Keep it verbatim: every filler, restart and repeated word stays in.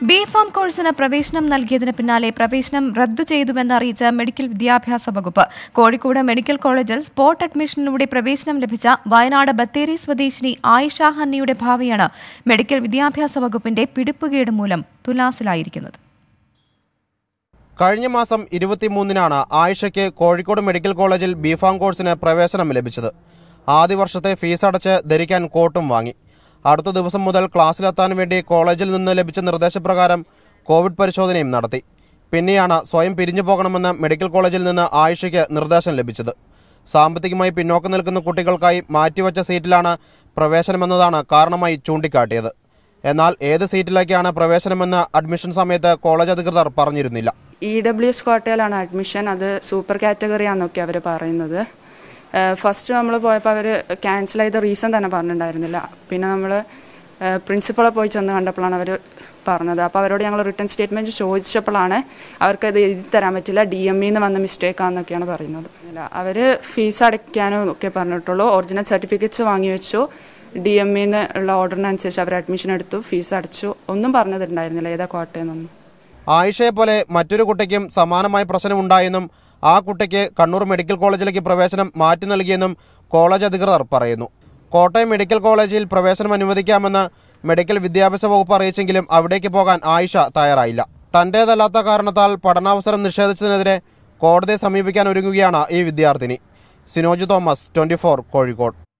B pharm കോഴ്സിന് പ്രവേശനം നൽകിയതിന് പിന്നാലെ പ്രവേശനം റദ്ദു ചെയ്തുവെന്ന് അറിയിച്ച മെഡിക്കൽ വിദ്യാഭ്യാസ വകുപ്പ്. കോഴിക്കോട് മെഡിക്കൽ കോളേജിൽ സ്പോട്ട് അഡ്മിഷനിലൂടെ പ്രവേശനം ലഭിച്ച വയനാട് ബത്തേരി സ്വദേശിനി ആയിഷ ഹന്നിയുടെ ഭാവിയാണ് മെഡിക്കൽ വിദ്യാഭ്യാസ വകുപ്പിന്റെ പിടിപ്പുകേട് മൂലം തുലാസിലായിരിക്കുന്നത്. കഴിഞ്ഞ മാസം ഇരുപത്തിമൂന്നിനാണ് ആയിഷയ്ക്ക് കോഴിക്കോട് മെഡിക്കൽ കോളേജിൽ ബി ഫാം കോഴ്സിന് പ്രവേശനം ലഭിച്ചത്. ആദ്യ വർഷത്തെ ഫീസ് അടച്ച് ധരിക്കാൻ കോട്ടും വാങ്ങി. അടുത്ത ദിവസം മുതൽ ക്ലാസ്സിലെത്താൻ വേണ്ടി കോളേജിൽ നിന്ന് ലഭിച്ച നിർദ്ദേശപ്രകാരം കോവിഡ് പരിശോധനയും നടത്തി. പിന്നെയാണ് സ്വയം പിരിഞ്ഞു പോകണമെന്ന് മെഡിക്കൽ കോളേജിൽ നിന്ന് ആയിഷയ്ക്ക് നിർദ്ദേശം ലഭിച്ചത്. സാമ്പത്തികമായി പിന്നോക്കം നിൽക്കുന്ന കുട്ടികൾക്കായി മാറ്റിവെച്ച സീറ്റിലാണ് പ്രവേശനമെന്നതാണ് കാരണമായി ചൂണ്ടിക്കാട്ടിയത്. എന്നാൽ ഏത് സീറ്റിലേക്കാണ് പ്രവേശനമെന്ന് അഡ്മിഷൻ സമയത്ത് കോളേജ് അധികൃതർ പറഞ്ഞിരുന്നില്ല. ഇ ഡബ്ല്യു എസ് കോട്ടയിലാണ് അഡ്മിഷൻ. അത് സൂപ്പർ കാറ്റഗറി ആണെന്നൊക്കെ അവർ പറയുന്നത്. ഫസ്റ്റ് നമ്മൾ പോയപ്പോൾ അവർ ക്യാൻസൽ ചെയ്ത റീസൺ തന്നെ പറഞ്ഞിട്ടുണ്ടായിരുന്നില്ല. പിന്നെ നമ്മൾ പ്രിൻസിപ്പളെ പോയി ചെന്ന് കണ്ടപ്പോഴാണ് അവർ പറഞ്ഞത്. അപ്പോൾ അവരോട് ഞങ്ങൾ റിട്ടേൺ സ്റ്റേറ്റ്മെൻറ്റ് ചോദിച്ചപ്പോഴാണ് അവർക്കത് എഴുതി തരാൻ പറ്റില്ല, ഡി എം ഇന്ന് വന്ന മിസ്റ്റേക്കാണെന്നൊക്കെയാണ് പറയുന്നത്. അവർ ഫീസ് അടയ്ക്കാനും ഒക്കെ പറഞ്ഞിട്ടുള്ളൂ. ഒറിജിനൽ സർട്ടിഫിക്കറ്റ്സ് വാങ്ങി വെച്ചു. ഡി എം ഇന്ന് ഉള്ള ഓർഡറിനനുസരിച്ച് അവർ അഡ്മിഷൻ എടുത്തു, ഫീസ് അടച്ചു. ഒന്നും പറഞ്ഞിട്ടുണ്ടായിരുന്നില്ല ഏതാ കോട്ടയെന്നൊന്നും. ആയിഷയെ പോലെ മറ്റൊരു കുട്ടിക്കും സമാനമായ പ്രശ്നമുണ്ടായെന്നും ആ കുട്ടിക്ക് കണ്ണൂർ മെഡിക്കൽ കോളേജിലേക്ക് പ്രവേശനം മാറ്റി നൽകിയെന്നും കോളേജ് അധികൃതർ പറയുന്നു. കോട്ടയം മെഡിക്കൽ കോളേജിൽ പ്രവേശനം അനുവദിക്കാമെന്ന് മെഡിക്കൽ വിദ്യാഭ്യാസ വകുപ്പ് അറിയിച്ചെങ്കിലും അവിടേക്ക് പോകാൻ ആയിഷ തയ്യാറായില്ല. തന്റേതല്ലാത്ത കാരണത്താൽ പഠനാവസരം നിഷേധിച്ചതിനെതിരെ കോടതിയെ സമീപിക്കാൻ ഒരുങ്ങുകയാണ് ഈ വിദ്യാർത്ഥിനി. Sinoj Thomas, twenty four, Kozhikode.